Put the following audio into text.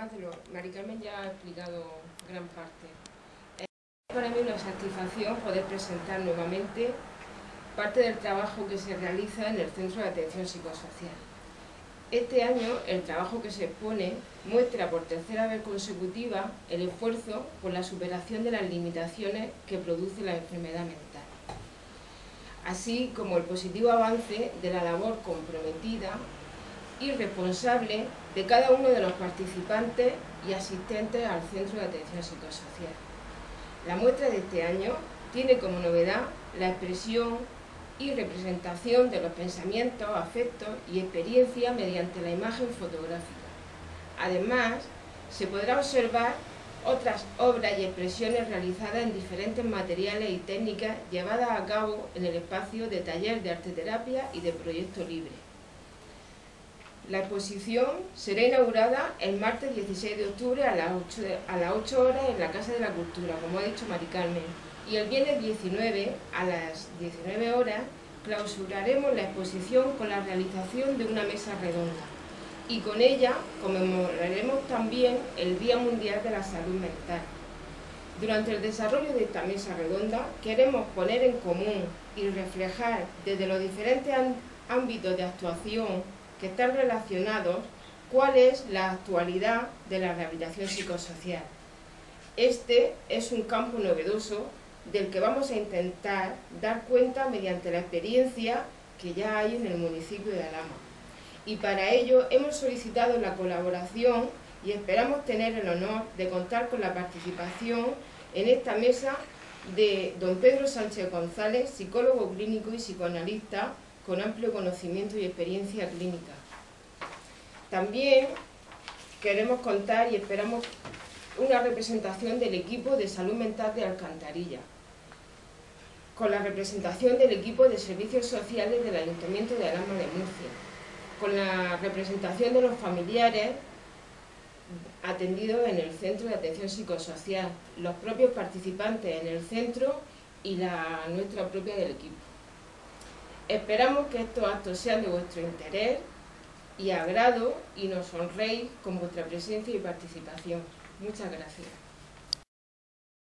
Mari Carmen ya ha explicado gran parte. Es para mí una satisfacción poder presentar nuevamente parte del trabajo que se realiza en el Centro de Atención Psicosocial. Este año el trabajo que se expone muestra por tercera vez consecutiva el esfuerzo por la superación de las limitaciones que produce la enfermedad mental, así como el positivo avance de la labor comprometida y responsable de cada uno de los participantes y asistentes al Centro de Atención Psicosocial. La muestra de este año tiene como novedad la expresión y representación de los pensamientos, afectos y experiencias mediante la imagen fotográfica. Además, se podrá observar otras obras y expresiones realizadas en diferentes materiales y técnicas llevadas a cabo en el espacio de taller de arteterapia y de proyecto libre. La exposición será inaugurada el martes 16 de octubre a las 8 horas en la Casa de la Cultura, como ha dicho Mari Carmen, y el viernes 19 a las 19 horas clausuraremos la exposición con la realización de una mesa redonda y con ella conmemoraremos también el Día Mundial de la Salud Mental. Durante el desarrollo de esta mesa redonda queremos poner en común y reflejar desde los diferentes ámbitos de actuación que están relacionados cuál es la actualidad de la rehabilitación psicosocial. Este es un campo novedoso del que vamos a intentar dar cuenta mediante la experiencia que ya hay en el municipio de Alhama. Y para ello hemos solicitado la colaboración y esperamos tener el honor de contar con la participación en esta mesa de don Pedro Sánchez González, psicólogo clínico y psicoanalista con amplio conocimiento y experiencia clínica. También queremos contar y esperamos una representación del equipo de salud mental de Alcantarilla, con la representación del equipo de servicios sociales del Ayuntamiento de Alhama de Murcia, con la representación de los familiares atendidos en el Centro de Atención Psicosocial, los propios participantes en el centro y la nuestra propia del equipo. Esperamos que estos actos sean de vuestro interés y agrado y nos honréis con vuestra presencia y participación. Muchas gracias.